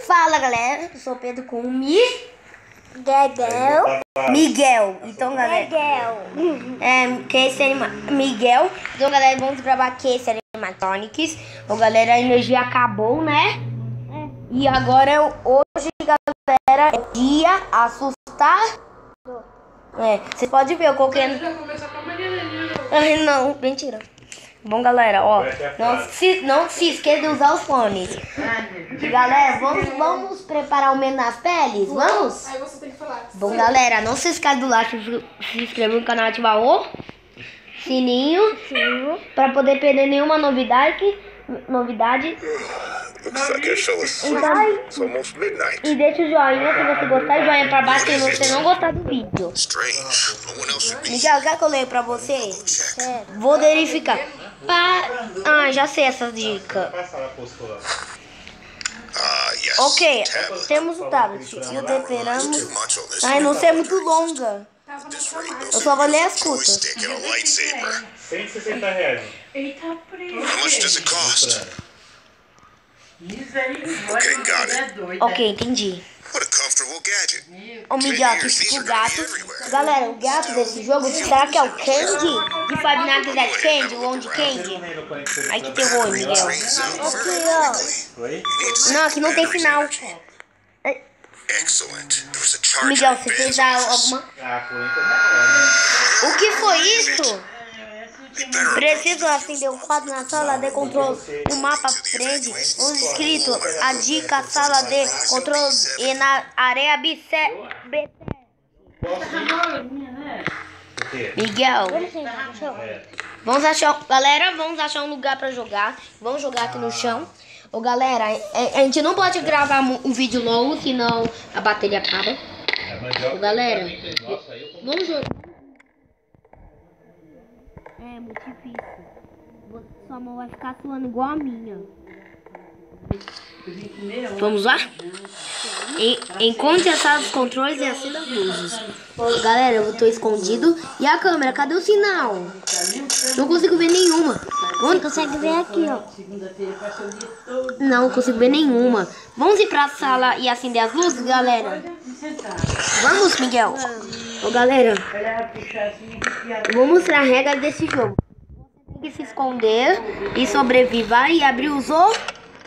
Fala galera, eu sou o Pedro com o Miguel. Então galera, Case Miguel. Então galera, vamos gravar Case Animatronics. Então galera, a energia acabou, né? E agora hoje galera, é dia assustador. Vocês podem ver, eu coloquei. Não, mentira. Bom galera, ó, não se esqueça de usar os fones. Galera, vamos preparar o menu nas peles? Vamos? Aí você tem que falar. Bom galera, não se esqueça do like, se inscrever no canal, ativar o sininho para poder perder nenhuma novidade. Então, e deixa o joinha se você gostar, e joinha pra baixo se você não gostar do vídeo. Miguel, quer que eu leio pra você? Vou verificar. Já sei essa dica. Ok, temos o tablet e o deperamos. Não sei, é muito longa. Eu só vou ler as curtas. R$160. Eita, preso. How much does it cost? Ok, entendi. What a comfortable gadget. O Miguel aqui o gato. Galera, o gato desse jogo, será que é o Candy? De Five Nights at Candy, o Onde Candy? Ai, que terror, Miguel. Não, aqui não tem final. Miguel, você fez alguma... O que foi isso? Preciso acender o quadro na sala de controle. O mapa prende onde escrito a dica sala de controle e na areia BC. Miguel, vamos achar um lugar pra jogar. Vamos jogar aqui no chão. Ô galera, a gente não pode gravar um vídeo longo, senão a bateria acaba. Ô galera, vamos jogar. É muito difícil. Sua mão vai ficar suando igual a minha. Vamos lá? Encontre a sala dos controles e acenda as luzes. Galera, eu tô escondido. E a câmera? Cadê o sinal? Não consigo ver nenhuma. Você consegue ver aqui, ó. Não consigo ver nenhuma. Vamos ir pra sala e acender as luzes, galera? Vamos, Miguel? Ô, galera, eu vou mostrar a regra desse jogo. Você tem que se esconder e sobreviver e abrir os ouvidos.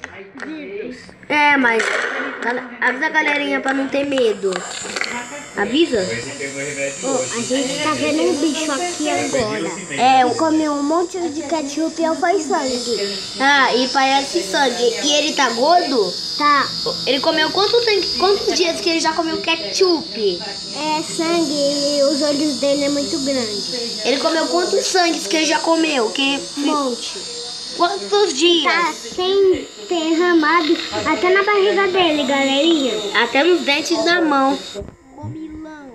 Mas avisa a galerinha pra não ter medo. Avisa? A gente tá vendo um bicho aqui agora. Eu comeu um monte de ketchup e foi sangue. E parece sangue. E ele tá gordo? Tá. Ele comeu quantos dias que ele já comeu ketchup? É sangue e os olhos dele é muito grande. Ele comeu quantos sangues que ele já comeu? Um monte. Quantos dias? Tá sem derramado até na barriga dele, galerinha. Até nos dentes da mão. Comilão.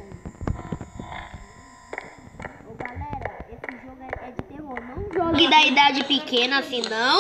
Ô galera, esse jogo é de terror. Não jogue da idade pequena assim, não.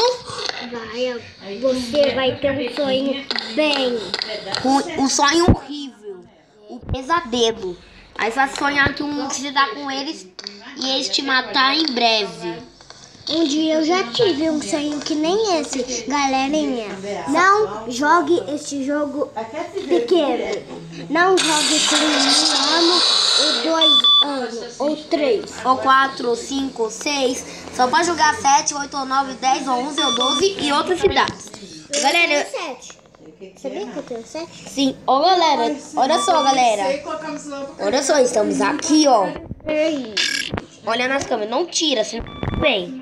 Você vai ter um sonho bem. Um sonho horrível. Um pesadelo. Aí você vai sonhar que você tá com eles e eles te matar em breve. Um dia eu já tive um sonho que nem esse, galerinha. Não jogue este jogo pequeno. Não jogue com 1 ano, ou 2 anos, ou 3. Ou 4, ou 5, ou 6. Só pode jogar 7, 8, ou 9, 10, ou 11, ou 12 e outras cidades. Galera, 7. Sabia que eu tenho 7? Sim. Ô galera, olha só galera. Olha só, estamos aqui, ó. Olha nas câmeras, não tira, assim, bem.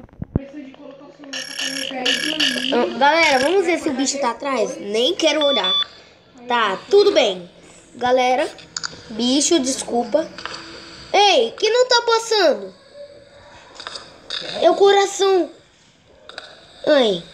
Galera, vamos ver se o bicho tá atrás. Nem quero olhar. Tá, tudo bem. Galera, bicho, desculpa. Ei, que não tá passando? É o coração. Ai.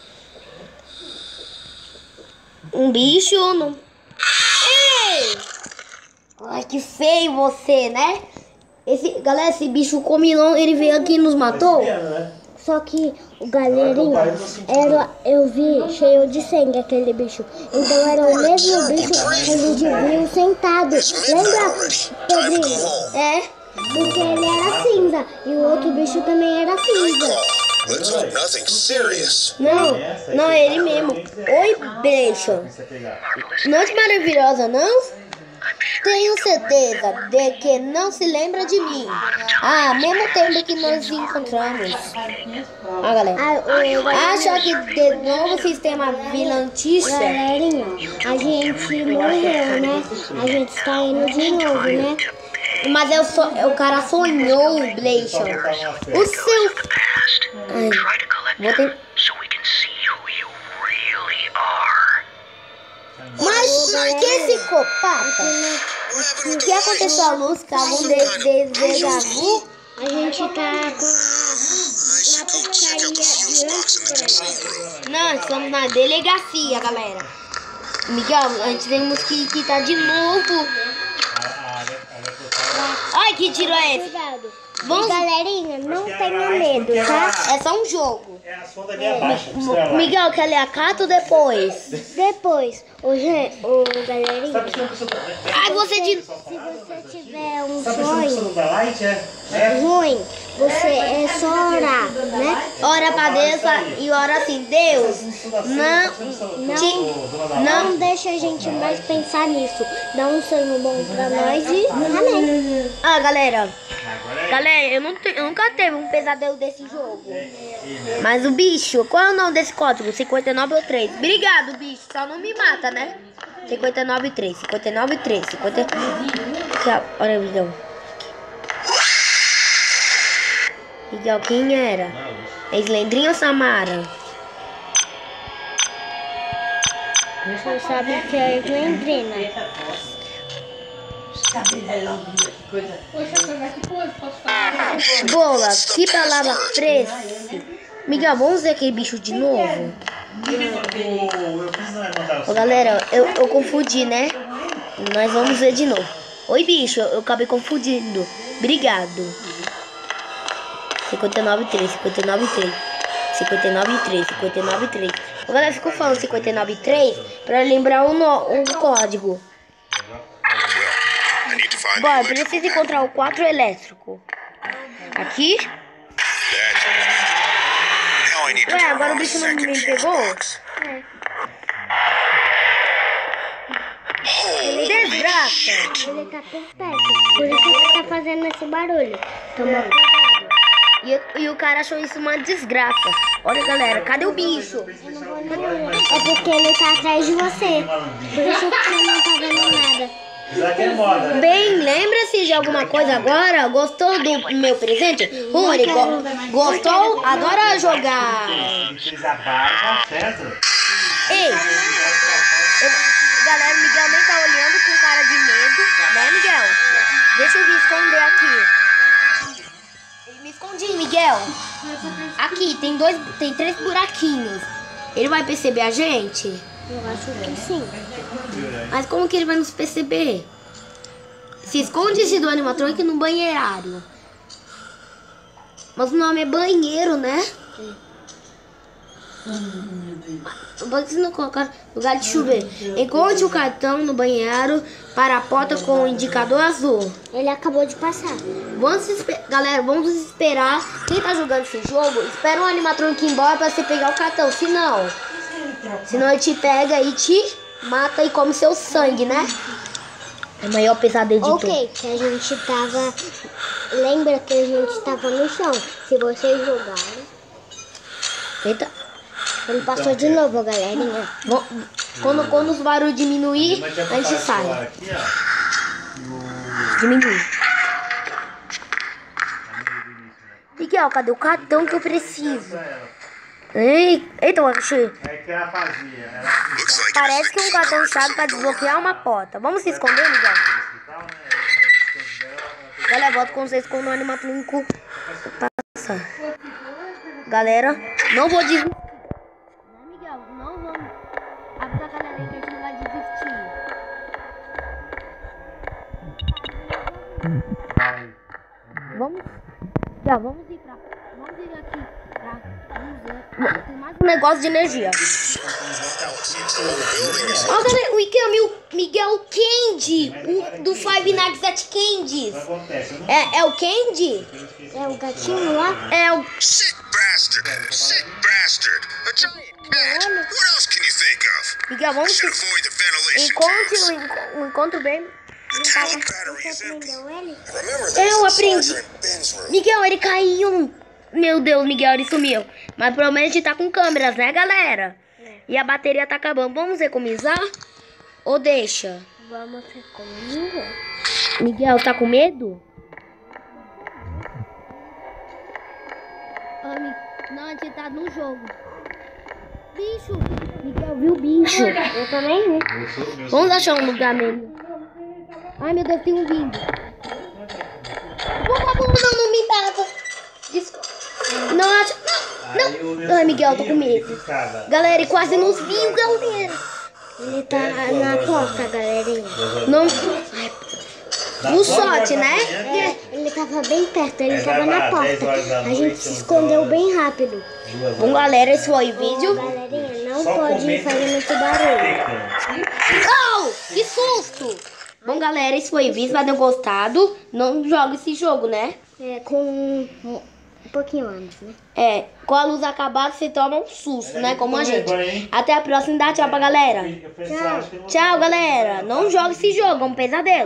Um bicho ou não? Ei! Ai, que feio você, né? Galera, esse bicho comilão, ele veio aqui e nos matou. Só que o galerinha, eu vi cheio de sangue aquele bicho. Então era o mesmo bicho que a gente viu sentado. Lembra, Pedrinho? É? Porque ele era cinza e o outro bicho também era cinza. Let's hope nothing serious. Não, é ele mesmo. Oi, Bleiton. Noite maravilhosa, não? Tenho certeza de que não se lembra de mim. Mesmo tempo que nós encontramos. Galera. Acha que de novo o sistema vilantista? Galerinha, a gente morreu, né? A gente está indo de novo, né? Mas o cara sonhou, Bleiton. O seu... Vou ter... Mas que psicopata? O que aconteceu à luz? Que algum desvegavou? A gente tá I should go check out the fuse box in the control room. Não, estamos na delegacia, galera. Miguel, a gente temos que quitar de novo. Ai, que tiro é esse? Cuidado. Vamos... Galerinha, não tenha medo, tá? É só um jogo. É a sonda ali abaixo. Pra você lá. Miguel, quer ler a carta ou depois? Depois, galerinha, Ai, você de... se você tiver um Tá pensando no sonho som da Light, é? ruim, você é só orar, né? Ora pra Deus e ora assim, Deus, Não deixa a gente mais pensar nisso. Dá um sonho bom pra nós e amém. Galera, eu nunca teve um pesadelo desse jogo. Mas o bicho, qual é o nome desse código? 59 ou 3? Obrigado, bicho, só não me mata, né? 59 3, 59 3, 50... Olha aí, Miguel. Miguel, quem era? É Slendrinho ou Samara? Você sabe que é Slendrina. Bola, que palavra prece. Miguel, vamos ver aquele bicho de novo? Galera, eu confundi, né? Nós vamos ver de novo. Oi, bicho, eu acabei confundindo. Obrigado. 59 3, 59 3, 59 3, 59 3. Galera, ficou falando 59 3 pra lembrar o código. I need to find Bom, the preciso encontrar o 4 elétrico. Aqui? Now I need to Ué, turn agora o on the bicho não me second pegou? fuse box. Desgraça! Ele tá por perto, por isso que tá fazendo esse barulho. Toma cuidado. E o cara achou isso uma desgraça. Olha, galera, cadê o bicho? É porque ele tá atrás de você. Por isso que você não tá vendo nada. Já que é moda, né? Bem, lembra-se de alguma coisa agora? Gostou do meu presente? Rony, gostou? Adora jogar. Fez a barba, certo? Ei! Galera, o Miguel nem tá olhando com cara de medo, né, Miguel? Deixa eu me esconder aqui. Me escondi, Miguel. Aqui, tem 3 buraquinhos. Ele vai perceber a gente? Eu acho que sim. Mas como que ele vai nos perceber? Se esconde-se do animatronic no banheiro. Mas o nome é banheiro, né? Por que você não colocar lugar de chover? Encontre o cartão no banheiro para a porta com o indicador azul. Ele acabou de passar. Galera, vamos esperar. Quem tá jogando esse jogo, espera o animatronic ir embora pra você pegar o cartão. Senão ele te pega e te mata e come seu sangue, né? É o maior pesadelo de Ok, que a gente tava... Lembra que a gente tava no chão. Se vocês jogarem... Eita. Ele passou de novo, galerinha. Quando os barulhos diminuir, a gente sai. Diminui. Miguel, cadê o cartão que eu preciso? Eita, eu achei. É que ela fazia. Looks like Parece que um cartão chave para desbloquear uma porta. Vamos se esconder, Miguel? Galera, volto com vocês quando o animatrônico passar. Galera, não vou desistir. Não, Miguel, não vamos. Avisa a galera aí que a gente não vai desistir. Vamos ir aqui. Tem mais um negócio de energia. Ó, galera, o Miguel Candy, o do Five Nights at Candy's. É o Candy? É o gatinho lá? É o... Sick bastard! Sick bastard! A giant cat! What else can you think of? Miguel, vamos Should avoid the ventilation tanks. um encontro bem... The tank battery is Você empty. aprendeu ele? Remember, Eu there's a aprendi. sergeant in Ben's room. Miguel, ele caiu. Meu Deus, Miguel, ele sumiu. Mas pelo menos a gente tá com câmeras, né, galera? E a bateria tá acabando. Vamos economizar? Ou deixa? Vamos economizar. Miguel, tá com medo? Não, a gente tá num jogo. Bicho! Miguel viu o bicho. Eu também vi. Vamos achar um lugar mesmo. Ai, meu Deus, tem um vindo. Não me bata. Desculpa. Não, acha... Não. Ai, Miguel, tô com medo. Galera, ele quase nos viu, galera. Ele tá na porta, galerinha. Não... No sorte, né? Ele tava bem perto, ele tava na porta. A gente se escondeu bem rápido. Bom, galera, esse foi o vídeo. Galerinha, não pode fazer muito barulho. Oh, que susto! Bom, galera, esse foi o vídeo. Vai ter gostado. Não joga esse jogo, né? É, com um pouquinho antes, né? É, com a luz acabada, você toma um susto, né? Como a gente. Até a próxima. Dá tchau pra galera. Tchau, galera. Não joga esse jogo, é um pesadelo.